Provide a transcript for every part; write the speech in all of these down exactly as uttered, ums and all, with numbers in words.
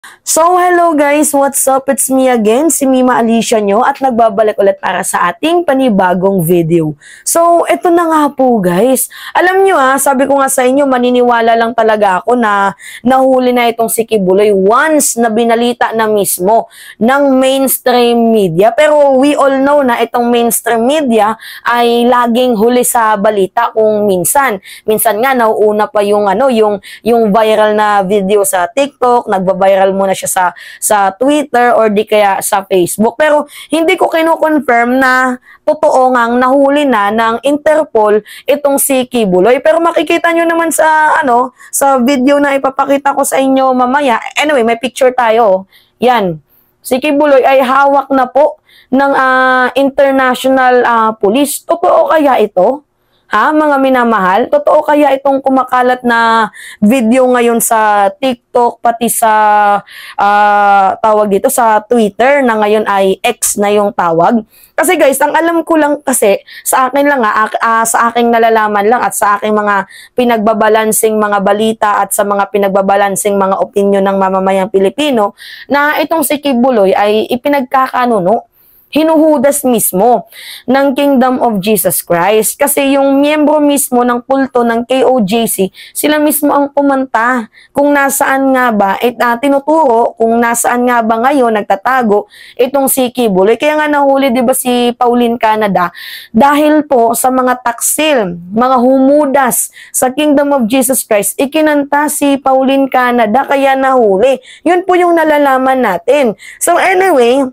So, hello guys! What's up? It's me again, si Mima Alicia nyo at nagbabalik ulit para sa ating panibagong video. So, eto na nga po guys. Alam nyo ha, sabi ko nga sa inyo, maniniwala lang talaga ako na nahuli na itong si Kibuloy once na binalita na mismo ng mainstream media. Pero we all know na itong mainstream media ay laging huli sa balita kung minsan. Minsan nga, nauuna pa yung, ano, yung, yung viral na video sa TikTok, nagba-viral muna siya sa sa Twitter or di kaya sa Facebook. Pero hindi ko kino-confirm na totoo ngang nahuli na ng Interpol itong si Kibuloy. Pero makikita nyo naman sa ano sa video na ipapakita ko sa inyo mamaya. Anyway, may picture tayo. Yan. Si Kibuloy ay hawak na po ng uh, international uh, police. Totoo kaya ito? Ha, mga minamahal? Totoo kaya itong kumakalat na video ngayon sa TikTok, pati sa uh, tawag dito, sa Twitter, na ngayon ay X na yung tawag? Kasi guys, ang alam ko lang kasi, sa akin lang ha, uh, sa aking nalalaman lang at sa aking mga pinagbabalansing mga balita at sa mga pinagbabalansing mga opinion ng mamamayang Pilipino, na itong si Kibuloy ay ipinagkakanuno, hinuhudas mismo ng Kingdom of Jesus Christ. Kasi yung miyembro mismo ng kulto ng K O J C, sila mismo ang kumanta kung nasaan nga ba, at uh, tinuturo kung nasaan nga ba ngayon nagtatago itong si Kibuloy. Kaya nga nahuli diba si Pauline Canada dahil po sa mga taksil, mga humudas sa Kingdom of Jesus Christ, ikinanta si Pauline Canada kaya nahuli. Yun po yung nalalaman natin. So anyway,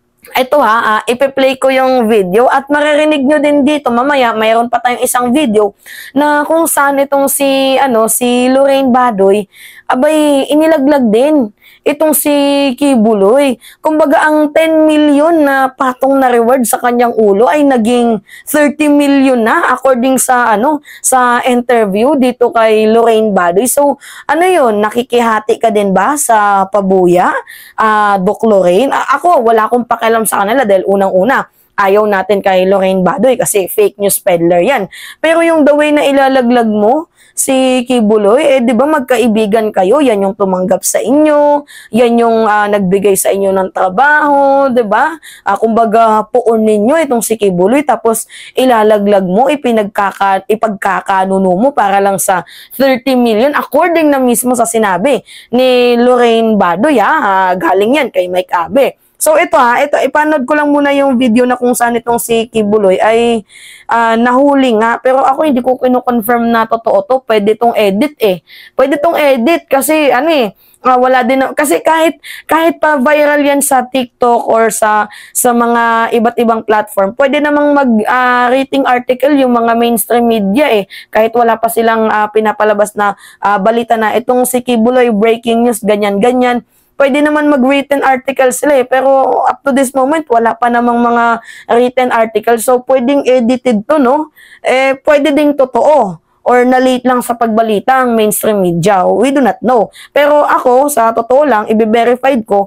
ito ha, uh, ipe-play ko yung video at maririnig nyo din dito mamaya, mayroon pa tayong isang video na kung saan itong si, ano, si Lorraine Badoy, abay, inilaglag din itong si Kibuloy. Kumbaga, ang ten million na patong na reward sa kanyang ulo ay naging thirty million na according sa, ano, sa interview dito kay Lorraine Badoy. So, ano yun, nakikihati ka din ba sa pabuya, uh, Doc Lorraine? Uh, ako, wala akong pakialam sa kanila dahil unang-una, ayaw natin kay Lorraine Badoy kasi fake news peddler yan. Pero yung the way na ilalaglag mo si Kibuloy, eh di ba magkaibigan kayo, yan yung tumanggap sa inyo, yan yung uh, nagbigay sa inyo ng trabaho, di ba? Uh, kumbaga puon ninyo itong si Kibuloy tapos ilalaglag mo, ipinagkaka, ipagkakanuno mo para lang sa thirty million according na mismo sa sinabi ni Lorraine Badoy, ha? Uh, galing yan kay Mike Abe. So ito ha, ito ipanood ko lang muna yung video na kung saan itong si Kibuloy ay uh, nahuli nga. Pero ako hindi ko kino-confirm na totoo to. Pwede itong edit eh. Pwede itong edit kasi ano eh, uh, wala din na, kasi kahit kahit pa viral yan sa TikTok or sa sa mga iba't ibang platform, pwede namang mag uh, rating article yung mga mainstream media eh. Kahit wala pa silang uh, pinapalabas na uh, balita na itong si Kibuloy breaking news ganyan-ganyan. Pwede naman mag-written article sila eh. Pero up to this moment, wala pa namang mga written article. So, pwedeng edited to, no? Eh, pwede ding totoo. Or na-late lang sa pagbalita ang mainstream media. We do not know. Pero ako, sa totoo lang, i-verified ko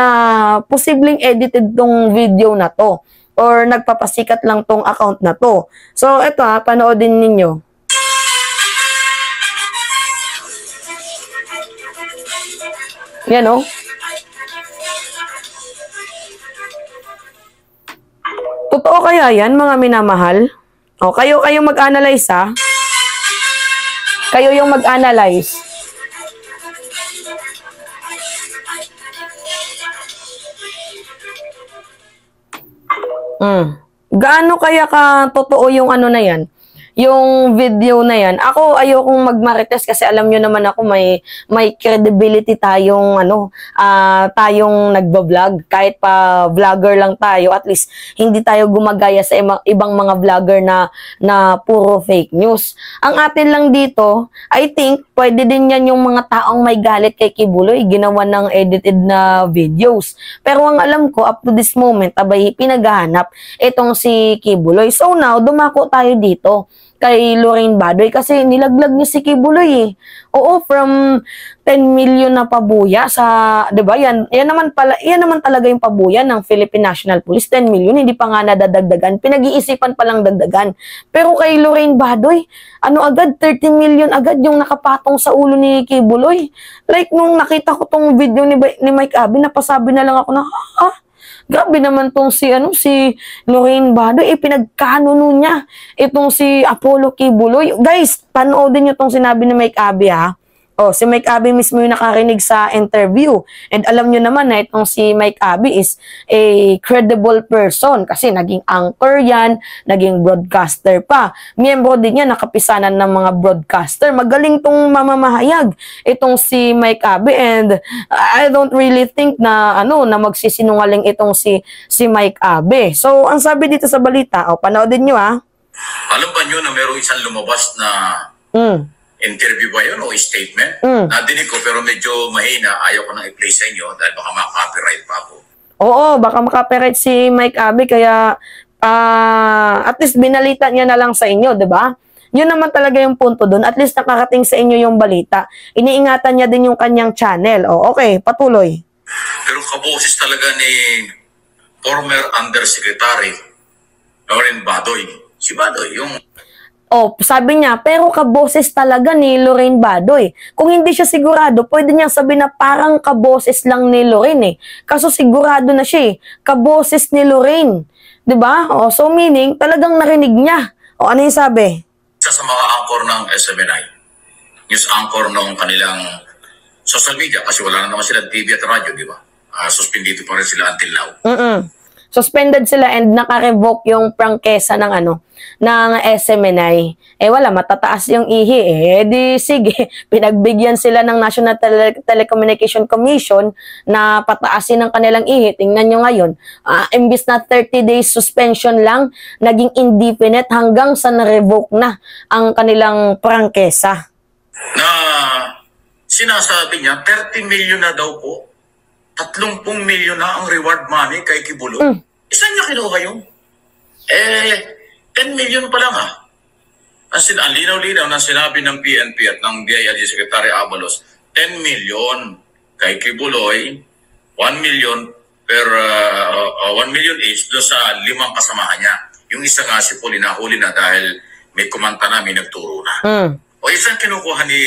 na posibleng edited tong video na to. Or nagpapasikat lang tong account na to. So, eto ha, panoodin ninyo. Yan o. Oh. Totoo kaya yan, mga minamahal? O, kayo kayo mag-analyze, ha? Kayo yung mag-analyze. Hmm. Gaano kaya ka totoo yung ano na yan? Yung video na yan, ako ayokong magmarites kasi alam nyo naman ako may may credibility tayong ano, uh, tayong nagba-vlog. Kahit pa vlogger lang tayo, at least hindi tayo gumagaya sa ibang, ibang mga vlogger na na puro fake news. Ang atin lang dito, I think pwede din yan yung mga taong may galit kay Kibuloy, ginawa ng edited na videos. Pero ang alam ko up to this moment, abay pinaghahanap itong si Kibuloy. So now, dumako tayo dito. kay Lorraine Badoy kasi nilaglag niya si Kibuloy eh. Oo, from ten million na pabuya sa, 'di ba? Yan, yan naman pala, yan naman talaga yung pabuya ng Philippine National Police, ten million, hindi pa nga nadadagdagan. Pinag-iisipan pa lang dagdagan. Pero kay Lorraine Badoy, ano agad thirty million agad yung nakapatong sa ulo ni Kibuloy. Like nung nakita ko tong video ni, ni Mike Abby, napasabi na lang ako na, ah, grabe naman tong si ano si Lorraine Badoy, eh pinagkanuno niya itong si Apollo Kibuloy. Guys, panoodin niyo tong sinabi ni Mike Abby ha. Oh, si Mike Abby mismo yung nakarinig sa interview. And alam nyo naman na itong si Mike Abby is a credible person kasi naging anchor yan, naging broadcaster pa. Miyembro din yan, nakapisanan ng mga broadcaster. Magaling tong mamamahayag itong si Mike Abby, and I don't really think na ano na magsisinungaling itong si si Mike Abby. So, ang sabi dito sa balita, oh, panoodin nyo ha. Alam ba nyo na mayroong isang lumabas na Mm. interview ba yun o statement? Mm. Nadinig ko pero medyo mahina. Ayaw ko nang i-play sa inyo dahil baka ma-copyright pa ako. Oo, baka makapiright si Mike Abby kaya uh, at least binalita niya na lang sa inyo, 'di ba? Yun naman talaga yung punto doon. At least nakarating sa inyo yung balita. Iniingatan niya din yung kanyang channel. O, okay, patuloy. Pero kaboses talaga ni former Undersecretary Lorraine Badoy. Si Badoy, yung Oh, sabi niya, pero kaboses talaga ni Lorraine Badoy. Kung hindi siya sigurado, pwede niya sabihin na parang kaboses lang ni Lorraine eh. Kaso sigurado na siya eh. Kaboses ni Lorraine. 'Di ba? Oh, so meaning, talagang narinig niya. O, ano yung sabi? isa sa mga anchor ng S M N I. News anchor ng kanilang social media kasi wala na naman sila T V at radyo, di ba? Uh, suspendito pa rin sila until now. Mm-mm. Suspended sila and naka-revoke yung prangkesa ng ano, ng S M N I. Eh wala, matataas yung ihi eh. Di sige, pinagbigyan sila ng National Tele Telecommunication Commission na pataasin ang kanilang ihi. Tingnan nyo ngayon, uh, imbis na thirty days suspension lang, naging indefinite hanggang sa na-revoke na ang kanilang prangkesa. Na sinasabi niya, thirty million na daw po. thirty milyon na ang reward money kay Kibuloy. Mm. Isan niya kinuha yun? Eh, ten million pa lang ah. Ang, ang linaw-linaw na sinabi ng P N P at ng D I L G Secretary Abalos, ten million kay Kibuloy, one million per uh, uh, one million each doon sa limang kasamahan niya. Yung isa nga si Paul nahuli na dahil may kumanta na, may nagturo na. Mm. O isang kinukuha ni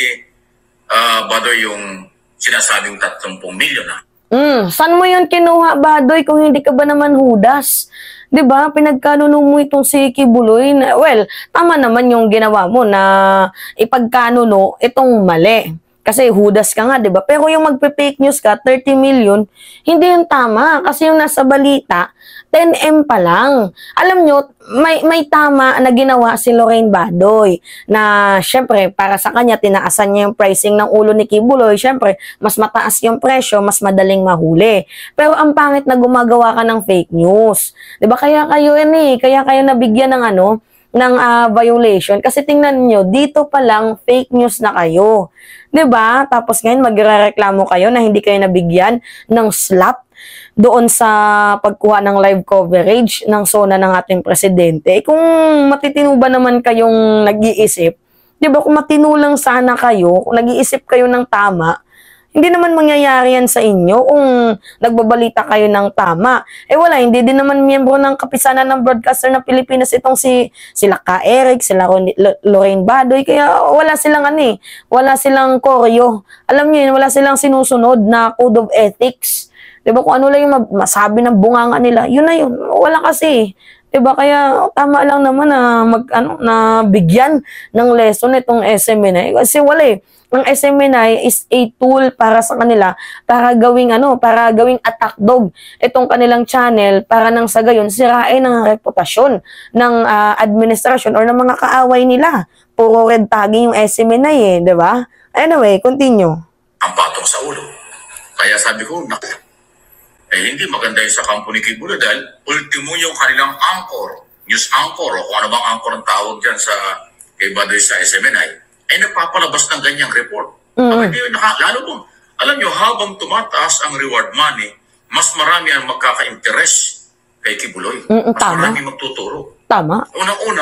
uh, Badoy yung sinasabing thirty milyon na. Mm, saan mo yun kinuha, Badoy, kung hindi ka ba naman hudas? 'Di ba? Pinagkanuno mo itong si Kibuloy. Na, well, tama naman yung ginawa mo na ipagkanuno itong mali. Kasi hudas ka nga, 'di ba? Pero yung magpe-fake news ka, thirty million, hindi yung tama kasi yung nasa balita ten M pa lang. Alam nyo, may, may tama na ginawa si Lorraine Badoy na syempre para sa kanya tinaasan niya yung pricing ng ulo ni Kibuloy. Syempre, mas mataas yung presyo, mas madaling mahuli. Pero ang pangit na gumagawa ka ng fake news. 'Di ba? Kaya kayo yan eh, kaya kayo nabigyan ng ano, ng uh, violation. Kasi tingnan niyo, dito pa lang fake news na kayo. 'Di ba? Tapos ngayon magrereklamo kayo na hindi kayo nabigyan ng slap doon sa pagkuha ng live coverage ng SONA ng ating presidente. Eh, kung matitino ba naman kayong nag-iisip, di ba, kung matino lang sana kayo, kung nag-iisip kayo ng tama, hindi naman mangyayari yan sa inyo kung nagbabalita kayo ng tama. Eh wala, hindi din naman miyembro ng kapisanan ng broadcaster ng Pilipinas itong si sila Ka Eric, sila Lorraine Badoy, kaya wala silang ano eh, wala silang koryo. Alam niyo yun, wala silang sinusunod na code of ethics. Diba, kung ano lang yung masabi ng bunganga nila, yun na yun. Wala kasi. Diba, kaya tama lang naman na mag ano na bigyan ng lesson itong S M N I kasi wala eh. Ang S M N I is a tool para sa kanila para gawing ano, para gawing attack dog itong kanilang channel para nang sa gayon sirain ang reputasyon ng uh, administrasyon or ng mga kaaway nila. Puro red tagging yung S M N I eh, diba? Anyway, continue. Ang patong sa ulo. Kaya sabi ko, naku, eh hindi maganda yung sa kampo ni Kibuloy dahil ultimo yung kanilang anchor, news anchor o kung ano bang anchor ang tawag dyan sa kay Badoy sa S M N I, ay nagpapalabas ng ganyang report. Mm. Hindi, naka, lalo po, alam nyo, habang tumataas ang reward money, mas marami ang magkaka-interest kay Kibuloy. Mm, mas tama. marami magtuturo. Tama. Unang-una,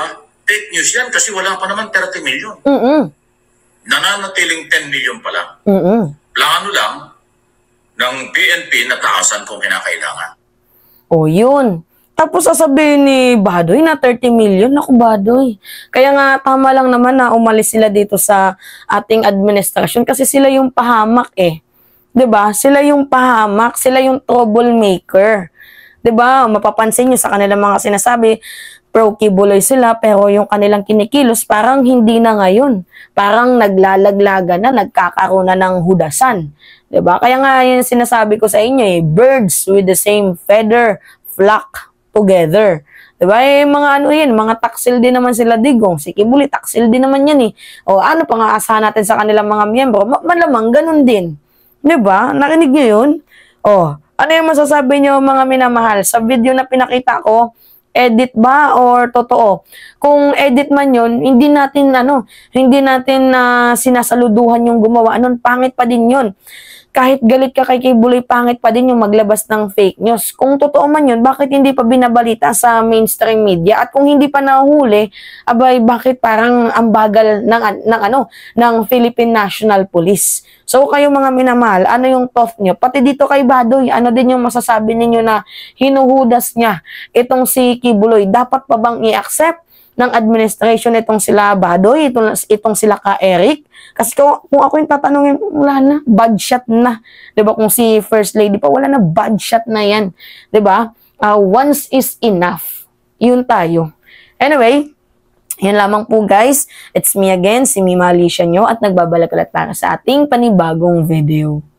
fake news yan kasi wala pa naman thirty million. Mm-mm. Nananatiling ten million pa lang. Mm-mm. Plano lang ng P N P na taasan kung kinakailangan. O yun. Tapos sasabihin ni Badoy na thirty million. Naku, Badoy. Kaya nga tama lang naman na umalis sila dito sa ating administrasyon kasi sila yung pahamak eh. 'Di ba? Sila yung pahamak, sila yung troublemaker. 'Di ba? Mapapansin niyo sa kanilang mga sinasabi, pro-Kibuloy sila pero yung kanilang kinikilos parang hindi na ngayon. Parang naglalaglaga na, nagkakaroon na ng hudasan. 'Di ba? Kaya nga yung sinasabi ko sa inyo eh, birds with the same feather flock together. 'Di ba? Eh, mga ano yan, mga taksil din naman sila, Digong. Si Kibuloy, taksil din naman yan eh. O ano pa nga asahan natin sa kanilang mga miyembro? Ma malamang ganun din. 'Di ba? Narinig niyo yun? O, ano yung masasabi niyo mga minamahal? Sa video na pinakita ko, edit ba or totoo? Kung edit man yun, hindi natin ano, hindi natin uh, sinasaluduhan yung gumawa nun, pangit pa din yun. Kahit galit ka kay Kibuloy, pangit pa din yung maglabas ng fake news. Kung totoo man yun, bakit hindi pa binabalita sa mainstream media? At kung hindi pa nahuli, abay, bakit parang ang bagal ng, ng, ano, ng Philippine National Police? So, kayo mga minamahal, ano yung thought nyo? Pati dito kay Badoy, ano din yung masasabi ninyo na hinuhudas niya itong si Kibuloy? Dapat pa bang i-accept ng administration itong sila Badoy, itong, itong sila ka Eric? Kasi kung, kung ako yung tatanungin, wala na, bad shot na. Diba? Kung si First Lady pa, wala na, bad shot na yan. Diba? Uh, once is enough. Yun tayo. Anyway, yan lamang po guys. It's me again, si Mima Alicia nyo, at nagbabalik ulit para sa ating panibagong video.